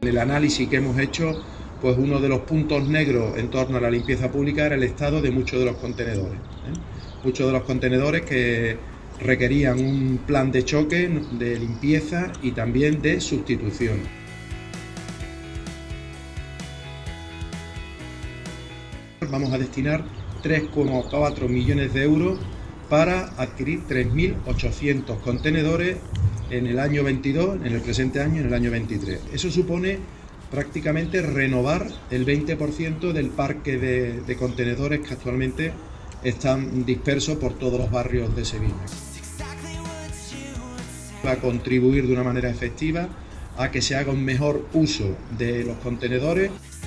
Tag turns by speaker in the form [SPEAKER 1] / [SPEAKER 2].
[SPEAKER 1] El análisis que hemos hecho, pues uno de los puntos negros en torno a la limpieza pública era el estado de muchos de los contenedores, Muchos de los contenedores que requerían un plan de choque, de limpieza y también de sustitución. Vamos a destinar 3,4 millones de euros para adquirir 3.800 contenedores en el año 22, en el presente año, en el año 23. Eso supone prácticamente renovar el 20% del parque de contenedores que actualmente están dispersos por todos los barrios de Sevilla. Va a contribuir de una manera efectiva a que se haga un mejor uso de los contenedores.